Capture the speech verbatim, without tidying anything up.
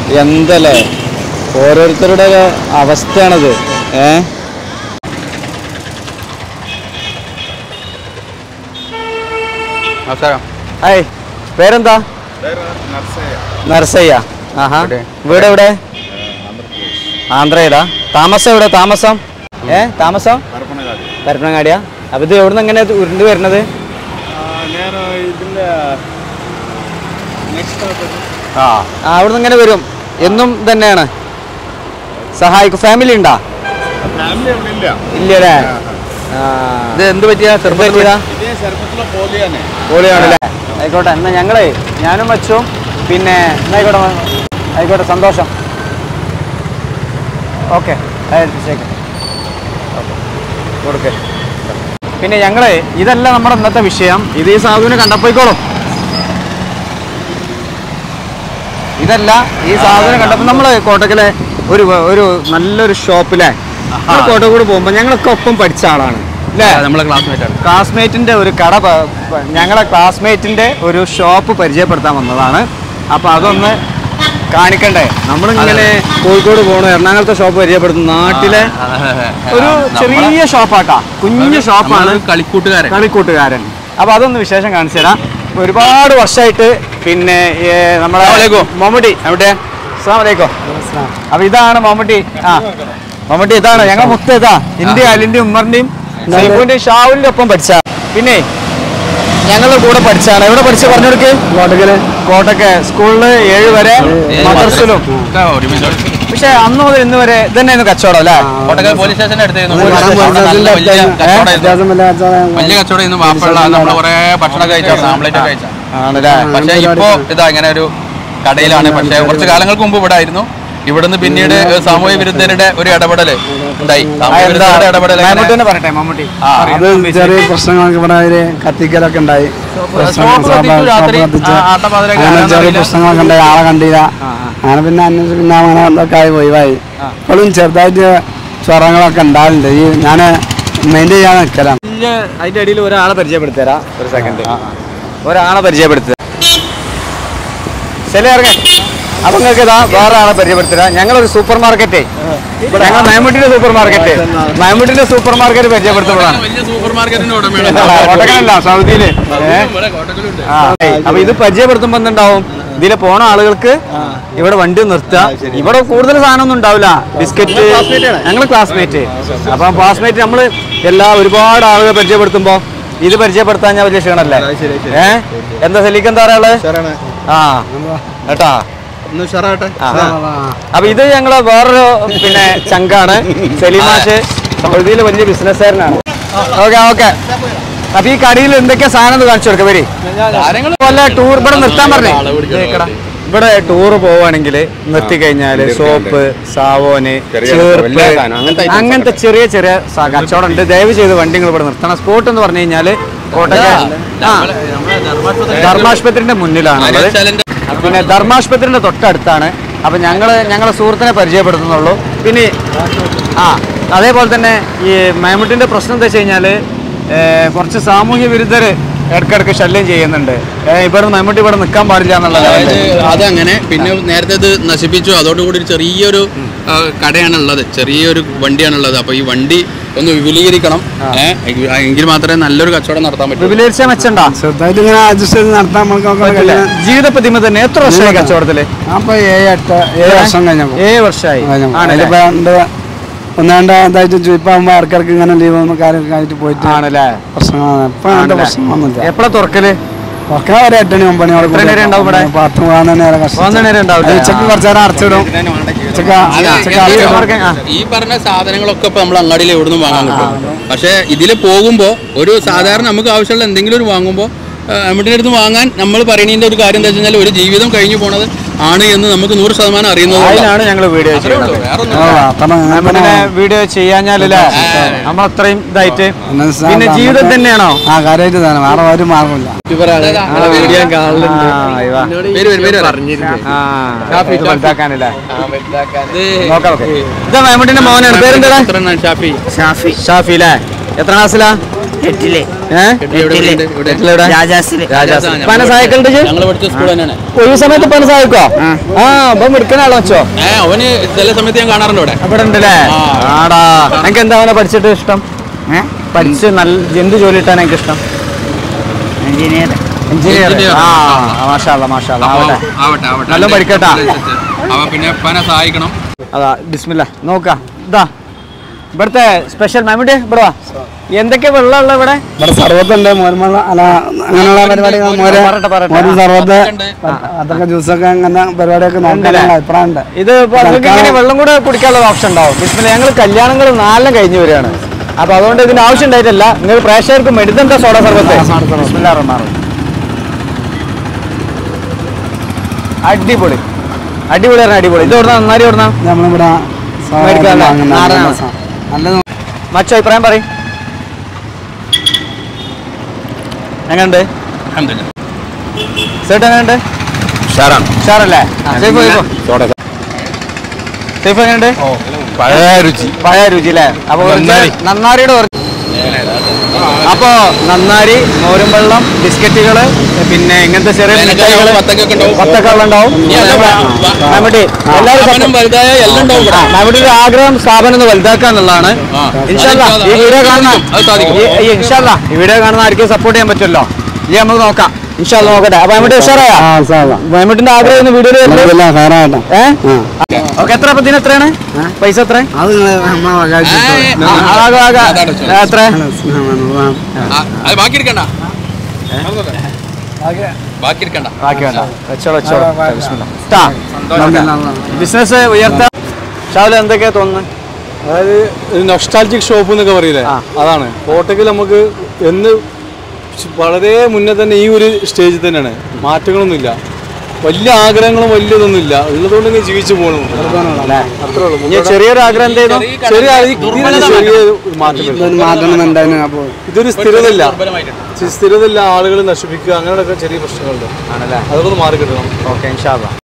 എന്തല്ലേ ഓരോരുത്തരുടെ അവസ്ഥയാണത്. ഏ ഹായ്, പേരെന്താ? നർസയ്യ. ആഹാ, വീട് എവിടെ? ആന്ധ്രയിലാ. താമസം എവിടെ? താമസം ഏ താമസം പരപ്പനങ്ങാടിയാ. അപ്പൊ ഇത് എവിടുന്ന് എങ്ങനെ ഉരുണ്ട് വരുന്നത്? ആ അവിടുന്ന് ഇങ്ങനെ വരും. എന്നും തന്നെയാണ് സഹായിക്കും. ഫാമിലി ഉണ്ടാ? ഇല്ലല്ലേ. ഇത് എന്ത് പറ്റിയാ? പോളിയാണല്ലേ. ആയിക്കോട്ടെ, എന്നാ ഞങ്ങളെ ഞാനും വച്ചും പിന്നെ എന്നായിക്കോട്ടെ. ആയിക്കോട്ടെ, സന്തോഷം. ഓക്കെ, കൊടുക്കേ. പിന്നെ ഞങ്ങള് ഇതല്ല നമ്മുടെ ഇന്നത്തെ വിഷയം. ഇത് ഈ സാധുവിനെ കണ്ടപ്പോയിക്കോളും. ഇതല്ല ഈ സാധനം കണ്ടപ്പോൾ നമ്മള് കോട്ടക്കലെ ഒരു ഒരു നല്ലൊരു ഷോപ്പിലെ കോട്ടക്കൂട് പോകുമ്പോ ഞങ്ങളൊക്കെ ഒപ്പം പഠിച്ച ആളാണ് അല്ലേ? നമ്മളെ ക്ലാസ്മേറ്റ് ആണ്. ക്ലാസ്മേറ്റിന്റെ ഒരു കട, ഞങ്ങളെ ക്ലാസ്മേറ്റിന്റെ ഒരു ഷോപ്പ് പരിചയപ്പെടുത്താൻ വന്നതാണ്. അപ്പൊ അതൊന്ന് കാണിക്കണ്ടേ? നമ്മളിങ്ങനെ കോഴിക്കോട് പോകണു, എറണാകുളത്തെ ഷോപ്പ് പരിചയപ്പെടുത്തുന്നു. നാട്ടിലെ ഒരു ചെറിയ ഷോപ്പാട്ടാ, കുഞ്ഞു ഷോപ്പാണ്. കളിക്കൂട്ടുകാരൻ കളിക്കൂട്ടുകാരൻ അപ്പൊ അതൊന്ന് വിശേഷം കാണിച്ചു തരാം. ഒരുപാട് വർഷമായിട്ട് പിന്നെ നമ്മളെ മമ്മൂട്ടി എവിടെ? അസ്സലാമു അലൈക്കും. അപ്പൊ ഇതാണ് മമ്മൂട്ടി. ആ മമ്മൂട്ടി ഇതാണ് ഞങ്ങൾ മുത്ത. ഇതാ ഇന്ത്യ അലിന്റെയും ഉമ്മറിന്റെയും സൈഫുവിന്റെയും ഷാവുലിന്റെ ഒപ്പം പഠിച്ച. പിന്നെ ഞങ്ങളുടെ കൂടെ പഠിച്ചാണ്. എവിടെ പഠിച്ച പറഞ്ഞെടുക്ക്? കോട്ടക്കല്. കോട്ടക്ക സ്കൂളില് ഏഴ് വരെ, മദ്രസിലും. പക്ഷെ അന്ന് മുതൽ ഇന്ന് വരെ ഇതന്നെയായിരുന്നു കച്ചവടം അല്ലേ? കോട്ടക്കൽ പോലീസ് സ്റ്റേഷന്റെ അടുത്തായിരുന്നു. വലിയ കച്ചവടം. ഭക്ഷണം കഴിച്ചാൽ ആണല്ലേ. പക്ഷെ ഇപ്പോ ഇതാ ഇങ്ങനെ ഒരു കടയിലാണ്. പക്ഷെ കുറച്ച് കാലങ്ങൾക്ക് മുമ്പ് ഇവിടെ ആയിരുന്നു. ഇവിടുന്ന് പിന്നീട് സാമൂഹ്യ വിരുദ്ധരുടെ ഒരു ഇടപെടൽ ഉണ്ടായി. പറയട്ടെ മമ്മൂട്ടി, ചെറിയ പ്രശ്നങ്ങളൊക്കെ ഇവിടെ കത്തിക്കലൊക്കെ ഉണ്ടായി. ചെറിയ പ്രശ്നങ്ങളൊക്കെ ഉണ്ടായി. ആളെ കണ്ടില്ല. അങ്ങനെ പിന്നെ അന്വേഷിച്ച് പിന്നെ അങ്ങനെ എന്തൊക്കെ ആയി ഒഴിവായി. ഇപ്പോഴും ചെറുതായിട്ട് സ്വരങ്ങളൊക്കെ ഉണ്ടാവില്ല. ഈ ഞാൻ മെയിൻറ്റെയിൻ ചെയ്യാൻ നിൽക്കലാണ്. അതിന്റെ അടിയിൽ ഒരാളെ പരിചയപ്പെടുത്തരാ. ഒരു സെക്കൻഡ്, ഒരാളെ പരിചയപ്പെടുത്തുക. ശരി ഇറങ്ങ. അപ്പൊ നിങ്ങൾക്ക് ഇതാ വേറെ ആളെ പരിചയപ്പെടുത്തുക. ഞങ്ങളൊരു സൂപ്പർ മാർക്കറ്റ്, ഞങ്ങൾ മൈമുട്ടിന്റെ സൂപ്പർ മാർക്കറ്റ് മൈമുട്ടിന്റെ സൂപ്പർ മാർക്കറ്റ് പരിചയപ്പെടുത്തുമ്പോഴാണ്. കോട്ടക്കലല്ല, സൗദിയില്. അപ്പൊ ഇത് പരിചയപ്പെടുത്തുമ്പോ എന്തുണ്ടാവും? ഇതിലെ പോണ ആളുകൾക്ക് ഇവിടെ വണ്ടി നിർത്തുക. ഇവിടെ കൂടുതൽ സാധനമൊന്നും ഉണ്ടാവില്ല. ബിസ്ക്കറ്റ്. ഞങ്ങൾ ക്ലാസ്മേറ്റ്. അപ്പൊ ക്ലാസ്മേറ്റ് നമ്മള് എല്ലാ ഒരുപാട് ആളുകൾ പരിചയപ്പെടുത്തുമ്പോ ഇത് പരിചയപ്പെടുത്താൻ ഞാൻ വലിയ ക്ഷീണല്ലേ? ഏഹ് എന്താ സലീക്ക് എന്താ പറയാള്? ആ കേട്ടാ. അപ്പൊ ഇത് ഞങ്ങള് വേറൊരു പിന്നെ ചങ്കാണ്. സലീമാഷ് സൗദിയിലെ വലിയ ബിസിനസ്സുകാരനാണ്. Okay okay. അപ്പൊ ഈ കടയിൽ എന്തൊക്കെയാ സാധനം കാണിച്ചു കൊടുക്ക വരി. വല്ല ടൂർ ഇവിടെ നിർത്താൻ പറഞ്ഞേ. ഇവിടെ ടൂറ് പോവാണെങ്കിൽ നിർത്തി കഴിഞ്ഞാല് സോപ്പ്, സാവോന്, ചേർപ്പ്, അങ്ങനത്തെ ചെറിയ ചെറിയ കച്ചവടം ഉണ്ട്. ദയവ് ചെയ്ത് വണ്ടികൾ ഇവിടെ നിർത്തണം. സ്പോട്ട് എന്ന് പറഞ്ഞു കഴിഞ്ഞാല് കോട്ടക്ക ധർമാശുപത്രിന്റെ മുന്നിലാണ്. പിന്നെ ധർമാശുപത്രിന്റെ തൊട്ടടുത്താണ്. അപ്പൊ ഞങ്ങള് ഞങ്ങളെ സുഹൃത്തിനെ പരിചയപ്പെടുത്തുന്നുള്ളൂ. പിന്നെ ആ അതേപോലെ തന്നെ ഈ മൈമുട്ടിന്റെ പ്രശ്നം എന്താ വെച്ച് കഴിഞ്ഞാല് കുറച്ച് സാമൂഹ്യ വിരുദ്ധര് ഇടക്കിടക്ക് ശല്യം ചെയ്യുന്നുണ്ട്. ഇവിടെ മൈമുട്ടി ഇവിടെ നിൽക്കാൻ പാടില്ല എന്നുള്ളത്. അതങ്ങനെ പിന്നെ നേരത്തെ ഇത് നശിപ്പിച്ചു. അതോടുകൂടി ചെറിയൊരു കടയാണുള്ളത്, ചെറിയൊരു വണ്ടിയാണുള്ളത്. അപ്പൊ ഈ വണ്ടി ഒന്ന് വിപുലീകരിക്കണം. എങ്കിൽ മാത്രമേ നല്ലൊരു കച്ചവടം നടത്താൻ പറ്റൂ. വിപുലീകരിച്ചാൽ മെച്ചണ്ടാ. ചെറുതായിട്ട് ഇങ്ങനെ അഡ്ജസ്റ്റ് ചെയ്ത് നടത്താൻ ജീവിത പ്രതിമ തന്നെ. എത്ര വർഷമായി കച്ചവടത്തില്? അപ്പൊ ഏഴ് എട്ട് ഏഴ് വർഷം കഴിഞ്ഞു. ഏഴ് വർഷമായി. ഒന്നാണ്ട് എന്തായിട്ട് ഇപ്പൊ ഇടക്കിടക്ക് ഇങ്ങനെ ലീവ് കാര്യമൊക്കെ ആയിട്ട് പോയിട്ട് ആണല്ലേ പ്രശ്നമാണ്. ഇപ്പൊ അങ്ങനത്തെ പ്രശ്നമൊന്നുമില്ല. എപ്പോഴാ തുറക്കല്? ഒക്കെ ഒരു എട്ടണി ഒമ്പണി പത്ത് പതിനൊന്ന് നേരം ഉച്ചക്ക് കുറച്ചു നേരം അടച്ചിടും. ഈ പറഞ്ഞ സാധനങ്ങളൊക്കെ ഇപ്പൊ നമ്മൾ അങ്ങാടിയിൽ എവിടുന്ന് വാങ്ങാൻ കിട്ടും. പക്ഷെ ഇതിൽ പോകുമ്പോ ഒരു സാധാരണ നമുക്ക് ആവശ്യമുള്ള എന്തെങ്കിലും ഒരു വാങ്ങുമ്പോ നമ്മുടെ അടുത്ത് വാങ്ങാൻ നമ്മൾ പറയുന്നതിന്റെ ഒരു കാര്യം എന്താ വെച്ച് കഴിഞ്ഞാൽ ഒരു ജീവിതം കഴിഞ്ഞു പോണത് ആണ് എന്ന് നമുക്ക് നൂറ് ശതമാനം അറിയുന്നത്. അതിനാണ് ഞങ്ങൾ വീഡിയോ വീഡിയോ ചെയ്യാഞ്ഞാലല്ലേ നമ്മൾ അത്രയും ഇതായിട്ട്. പിന്നെ ജീവിതം തന്നെയാണോ? ആ കാര്യമായിട്ട് തന്നെ, വേറെ ഒരു മാർഗമില്ല. വീഡിയോ നോക്കാം. ഇതാ മൈമുട്ടിന്റെ മോനാണ്. പേരെന്താ? ഷാഫി. ഷാഫി ഷാഫി അല്ലേ? എത്ര ക്ലാസ്സിലാ? എട്ടില് ഏഹ് രാജാസില് പന സഹായിക്കലുണ്ട് ഞങ്ങൾ പഠിച്ച സ്കൂൾ തന്നെയാണ്. ഒഴിവ് സമയത്ത് പന സഹായിക്കോ? ആ അപ്പം എടുക്കണാളോ വെച്ചോ. ഏഹ് അവന് ചില സമയത്ത് ഞാൻ കാണാറുണ്ട് ഇവിടെ. അവിടെ ഉണ്ടല്ലേ? ആടാ എനിക്ക് എന്താ അവനെ പഠിച്ചിട്ട് ഇഷ്ടം? പഠിച്ച് നല്ല എന്ത് ജോലി ഇട്ടാണ് എനിക്ക് ഇഷ്ടം? Engineer engineer. Engineer. ആ മാഷാ അല്ലാ മാഷാ അല്ലാ. അപ്പൊ ആവട്ടെ ആവട്ടെ ആവട്ടെ. നല്ല പഠിക്കട്ടാ. അവൻ പിന്നെ പന സഹായിക്കണം. അതാ ബിസ്മില്ല നോക്കാം. ഇതാ ഇവിടുത്തെ സ്പെഷ്യൽ മാമിയുടെ ഇവിടെ വാ. എന്തൊക്കെ വെള്ളമുള്ള ഇവിടെ? ഇവിടെ സർവത്തുണ്ട്, മോരുമള്ള അല്ല അങ്ങനെയുള്ള പരിപാടികൾ, മോര് പറയട്ടെ, പറയട്ടെ. മോര് സർവത്ത് ഉണ്ട്. അതൊക്കെ ജ്യൂസൊക്കെ അങ്ങനെ പരിപാടിയൊക്കെ നോക്കാൻ അഭിപ്രായം ഉണ്ട്. ഇത് ഇപ്പൊ നിങ്ങൾക്ക് ഇങ്ങനെ വെള്ളം കൂടെ കുടിക്കാനുള്ള ഓപ്ഷൻ ഉണ്ടാവും. ബിസ്മില്ല ഞങ്ങൾ കല്യാണങ്ങൾ നാലെണ്ണം കഴിഞ്ഞു വരികയാണ്. അപ്പൊ അതുകൊണ്ട് ഇതിന് ആവശ്യം ഉണ്ടായിട്ടില്ല. നിങ്ങൾ പ്രേക്ഷകർക്ക് മെഡിതന്റെ സോഡ സർവത്ത് ബിസ്മില്ലാ റഹ്മാൻ റഹീം. അടിപൊളി അടിപൊളി പറഞ്ഞ അടിപൊളി. ഇത് എവിടുന്ന നന്നാരി എവിടുന്ന നമ്മളിവിടെ മേടിക്കാനുള്ള നാടനാണ്. നല്ല മച്ചോ അഭിപ്രായം പറയും എങ്ങനെയുണ്ട്? അൽഹംദുലില്ലാ. സേട്ട് എങ്ങനെയുണ്ട്? ഉഷാറല്ലേ? സേഫ് സേഫ് എങ്ങനെയുണ്ട്? പഴയ രുചി. പഴയ രുചി അല്ലേ? അപ്പൊ നന്നാരിയുടെ അപ്പൊ നന്നാരി, മോരും വെള്ളം, ബിസ്ക്കറ്റുകള്, പിന്നെ ഇങ്ങനത്തെ ചെറിയ മിഠായികള്, പത്തൊക്കെ ഉണ്ടാവും. നമ്മുടെ എല്ലാവരും വലുതായ എല്ലാം ഉണ്ടാവും ഇവിടെ. നമ്മുടെ ഒരു ആഗ്രഹം സ്ഥാപനം ഒന്ന് വലുതാക്കാന്നുള്ളതാണ്. ഇൻഷാല്ലാ ഈ വീഡിയോ കാണുന്ന ഈ ഇൻഷാല്ലാ ഈ വീഡിയോ കാണുന്ന ആർക്കും സപ്പോർട്ട് ചെയ്യാൻ പറ്റുമല്ലോ. ഇനി നമുക്ക് നോക്കാം ഇൻഷാല്ലാ. നോക്കട്ടെ. അപ്പൊ നമ്മുടെ ഉഷാറായ മൈമുട്ടിന്റെ ആഗ്രഹം വീഡിയോ ഓക്കെ. എത്ര അപ്പത്തിന് എത്രയാണ് പൈസ? എത്ര അത് എത്ര? അത് ബാക്കി എടുക്കണ്ട. ബാക്കി എടുക്കണ്ട. ബാക്കി വേണ്ട. വെച്ചോളൂ വെച്ചോളൂ. ബിസിനസ് ഉയർത്താൻ ഷാവില എന്തൊക്കെയാ തോന്നുന്നത്? അതായത് ഒരു നൊസ്റ്റാൾജിക് ഷോപ്പ് എന്നൊക്കെ പറയില്ലേ, അതാണ് കോട്ടക്കൽ. നമുക്ക് എന്ന് വളരെ മുന്നേ തന്നെ ഈ ഒരു സ്റ്റേജിൽ തന്നെയാണ്, മാറ്റങ്ങളൊന്നുമില്ല, വലിയ ആഗ്രഹങ്ങളും വലിയ ഇതൊന്നും ഇല്ല, ഉള്ളതുകൊണ്ട് ഇങ്ങനെ ജീവിച്ചു പോകണം. അത്രേ ഉള്ളൂ. ചെറിയൊരു ആഗ്രഹം എന്തായിരുന്നു? ചെറിയ ചെറിയ മാറ്റം. ഇതൊരു സ്ഥിരതയില്ല, സ്ഥിരതയില്ല, ആളുകൾ നശിപ്പിക്കുക, അങ്ങനെയൊക്കെ ചെറിയ പ്രശ്നങ്ങളുണ്ട്. അതൊക്കെ ഒന്ന് മാറി കിട്ടണം. ഓക്കെ ഇൻഷാ അല്ലാഹ്.